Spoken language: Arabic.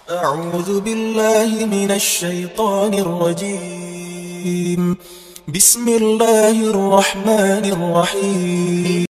أعوذ بالله من الشيطان الرجيم. بسم الله الرحمن الرحيم.